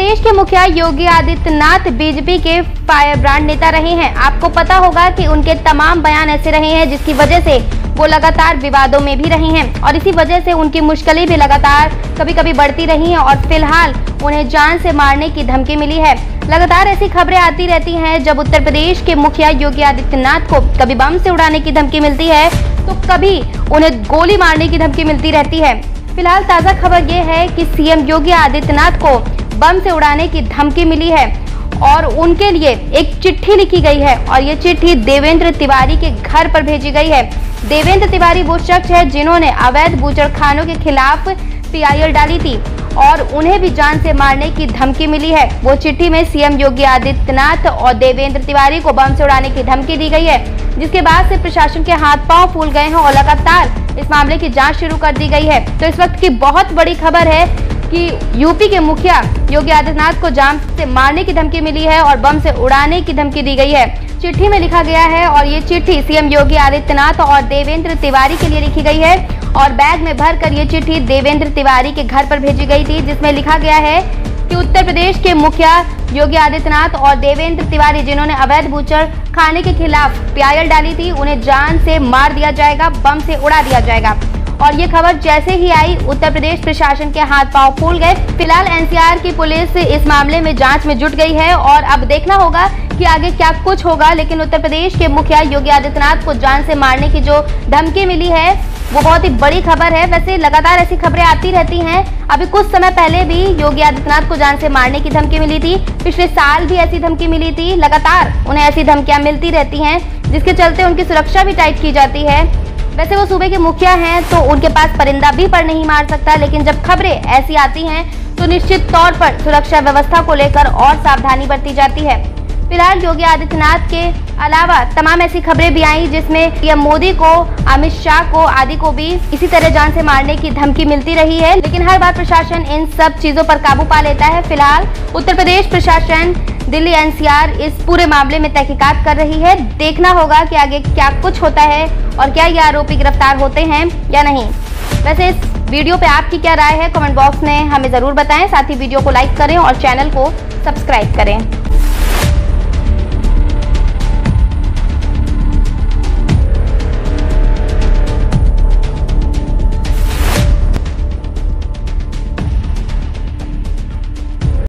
प्रदेश के मुखिया योगी आदित्यनाथ बीजेपी के फायर ब्रांड नेता रहे हैं। आपको पता होगा कि उनके तमाम बयान ऐसे रहे हैं जिसकी वजह से वो लगातार विवादों में भी रहे हैं और इसी वजह से उनकी मुश्किलें भी लगातार कभी कभी बढ़ती रही हैं और फिलहाल उन्हें जान से मारने की धमकी मिली है। लगातार ऐसी खबरें आती रहती हैं जब उत्तर प्रदेश के मुखिया योगी आदित्यनाथ को कभी बम से उड़ाने की धमकी मिलती है तो कभी उन्हें गोली मारने की धमकी मिलती रहती है। फिलहाल ताजा खबर ये है कि सीएम योगी आदित्यनाथ को बम से उड़ाने की धमकी मिली है और उनके लिए एक चिट्ठी लिखी गई है और ये चिट्ठी देवेंद्र तिवारी के घर पर भेजी गई है। देवेंद्र तिवारी वो शख्स है जिन्होंने अवैध बूचड़खानों के खिलाफ पीआईएल डाली थी और उन्हें भी जान से मारने की धमकी मिली है। वो चिट्ठी में सीएम योगी आदित्यनाथ और देवेंद्र तिवारी को बम से उड़ाने की धमकी दी गई है, जिसके बाद से प्रशासन के हाथ पांव फूल गए हैं और लगातार इस मामले की जांच शुरू कर दी गई है। तो इस वक्त की बहुत बड़ी खबर है कि यूपी के मुखिया योगी आदित्यनाथ को जान से मारने की धमकी मिली है और बम से उड़ाने की धमकी दी गई है। चिट्ठी में लिखा गया है और ये चिट्ठी सीएम योगी आदित्यनाथ और देवेंद्र तिवारी के लिए लिखी गई है और बैग में भरकर ये चिट्ठी देवेंद्र तिवारी के घर पर भेजी गई थी, जिसमें लिखा गया है कि उत्तर प्रदेश के मुखिया योगी आदित्यनाथ और देवेंद्र तिवारी जिन्होंने अवैध बूचड़ खाने के खिलाफ पीआईएल डाली थी उन्हें जान से मार दिया जाएगा, बम से उड़ा दिया जाएगा। और ये खबर जैसे ही आई उत्तर प्रदेश प्रशासन के हाथ पांव फूल गए। फिलहाल एनसीआर की पुलिस इस मामले में जांच में जुट गई है और अब देखना होगा कि आगे क्या कुछ होगा। लेकिन उत्तर प्रदेश के मुखिया योगी आदित्यनाथ को जान से मारने की जो धमकी मिली है वो बहुत ही बड़ी खबर है। वैसे लगातार ऐसी खबरें आती रहती हैं। अभी कुछ समय पहले भी योगी आदित्यनाथ को जान से मारने की धमकी मिली थी, पिछले साल भी ऐसी धमकी मिली थी। लगातार उन्हें ऐसी धमकियां मिलती रहती हैं जिसके चलते उनकी सुरक्षा भी टाइट की जाती है। वैसे वो सूबे के मुखिया हैं तो उनके पास परिंदा भी पर नहीं मार सकता, लेकिन जब खबरें ऐसी आती हैं तो निश्चित तौर पर सुरक्षा व्यवस्था को लेकर और सावधानी बरती जाती है। फिलहाल योगी आदित्यनाथ के अलावा तमाम ऐसी खबरें भी आई जिसमें पीएम मोदी को, अमित शाह को आदि को भी इसी तरह जान से मारने की धमकी मिलती रही है, लेकिन हर बार प्रशासन इन सब चीजों पर काबू पा लेता है। फिलहाल उत्तर प्रदेश प्रशासन, दिल्ली एनसीआर इस पूरे मामले में तहकीकात कर रही है। देखना होगा कि आगे क्या कुछ होता है और क्या ये आरोपी गिरफ्तार होते हैं या नहीं। वैसे इस वीडियो पे आपकी क्या राय है कमेंट बॉक्स में हमें जरूर बताएं। साथ ही वीडियो को लाइक करें और चैनल को सब्सक्राइब करें।